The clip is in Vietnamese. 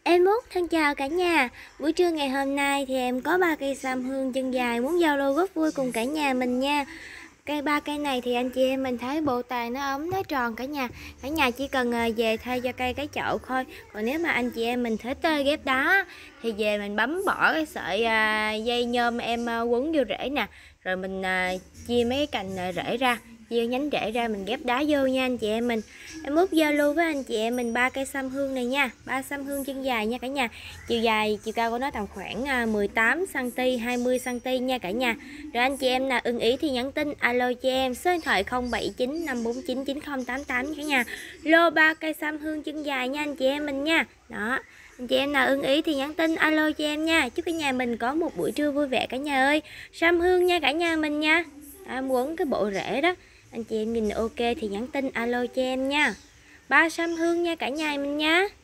Em Út thân chào cả nhà. Buổi trưa ngày hôm nay thì em có 3 cây sâm hương chân dài muốn giao lưu góp vui cùng cả nhà mình nha. Ba cây này thì anh chị em mình thấy bộ tàn nó ấm nó tròn cả nhà. Cả nhà chỉ cần về thay cho cây cái chậu thôi. Còn nếu mà anh chị em mình thích ghép đá thì về mình bấm bỏ cái sợi dây nhôm em quấn vô rễ nè. Rồi mình chia mấy cái cành rễ ra, chia nhánh rễ ra, mình ghép đá vô nha anh chị em mình. Em Út giao lưu với anh chị em mình 3 cây sâm hương này nha, 3 sâm hương chân dài nha cả nhà. Chiều dài, chiều cao của nó tầm khoảng 18 cm, 20 cm nha cả nhà. Rồi anh chị em nào ưng ý thì nhắn tin alo cho em số điện thoại 079 549 9088 cả nhà. Lô 3 cây sâm hương chân dài nha anh chị em mình nha. Đó. Anh chị em nào ưng ý thì nhắn tin alo cho em nha. Chúc cả nhà mình có một buổi trưa vui vẻ cả nhà ơi. Sâm hương nha cả nhà mình nha. Em quấn cái bộ rễ đó. Anh chị em nhìn ok thì nhắn tin alo cho em nha. 3 sâm hương nha cả nhà mình nha.